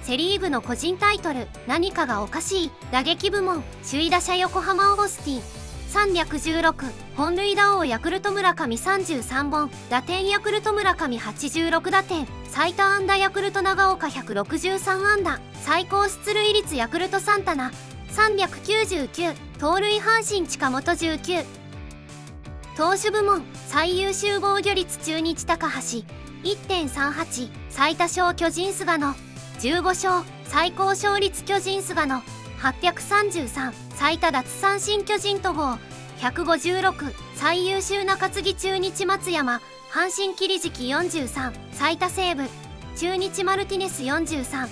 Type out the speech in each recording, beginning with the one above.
セ・リーグの個人タイトル、何かがおかしい。打撃部門、首位打者横浜オースティン316、本塁打王ヤクルト村上33本、打点ヤクルト村上86打点、最多安打ヤクルト長岡163安打、最高出塁率ヤクルトサンタナ399、盗塁阪神近本19。投手部門、最優秀防御率中日高橋 1.38、最多勝巨人菅野15勝、最高勝率巨人菅野833、最多奪三振巨人戸郷156、最優秀中継ぎ中日松山阪神桐敷43、最多セーブ中日マルティネス43。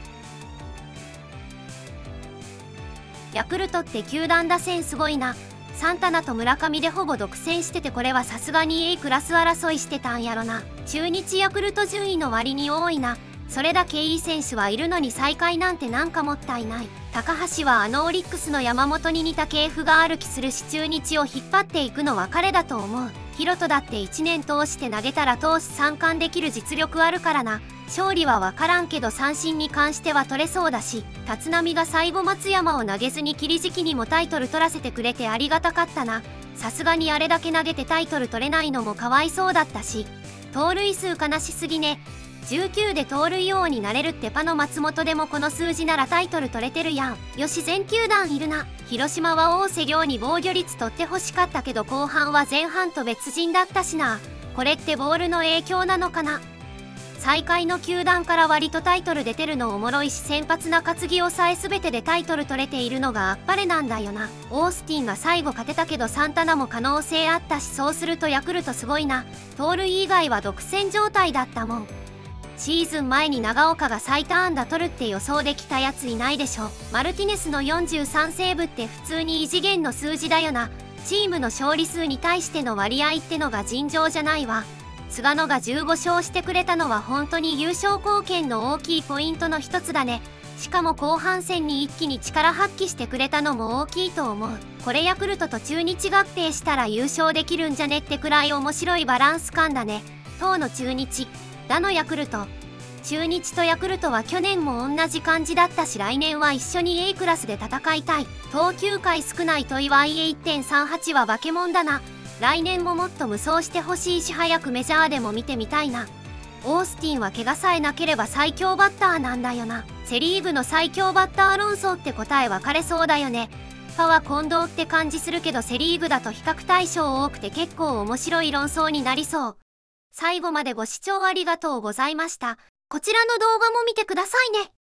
ヤクルトって球団打線すごいな。サンタナと村上でほぼ独占してて、これはさすがに A クラス争いしてたんやろな。中日ヤクルト順位の割に多いな。それだけいい選手はいるのに最下位なんてなんかもったいない。高橋はオリックスの山本に似た系譜がある気するし、中日を引っ張っていくのは彼だと思う。ヒロトだって1年通して投げたら投手3冠できる実力あるからな。勝利は分からんけど三振に関しては取れそうだし、立浪が最後松山を投げずに桐敷にもタイトル取らせてくれてありがたかったな。さすがにあれだけ投げてタイトル取れないのもかわいそうだったし、盗塁数悲しすぎね。19で盗塁王になれるってパの松本でもこの数字ならタイトル取れてるやん。よし全球団いるな。広島は大瀬亮に防御率取ってほしかったけど後半は前半と別人だったしな。これってボールの影響なのかな。最下位の球団から割とタイトル出てるのおもろいし、先発中継ぎ抑え全てでタイトル取れているのがあっぱれなんだよな。オースティンが最後勝てたけどサンタナも可能性あったし、そうするとヤクルトすごいな。盗塁以外は独占状態だったもん。シーズン前に長岡が最多安打取るって予想できたやついないでしょ。マルティネスの43セーブって普通に異次元の数字だよな。チームの勝利数に対しての割合ってのが尋常じゃないわ。菅野が15勝してくれたのは本当に優勝貢献の大きいポイントの一つだね。しかも後半戦に一気に力発揮してくれたのも大きいと思う。これヤクルトと中日合併したら優勝できるんじゃねってくらい面白いバランス感だね。当の中日打のヤクルト。中日とヤクルトは去年も同じ感じだったし、来年は一緒に A クラスで戦いたい。投球回少ないとはいえ 1.38 は化け物だな。来年ももっと無双してほしいし、早くメジャーでも見てみたいな。オースティンは怪我さえなければ最強バッターなんだよな。セ・リーグの最強バッター論争って答え分かれそうだよね。パは近藤って感じするけど、セ・リーグだと比較対象多くて結構面白い論争になりそう。最後までご視聴ありがとうございました。こちらの動画も見てくださいね。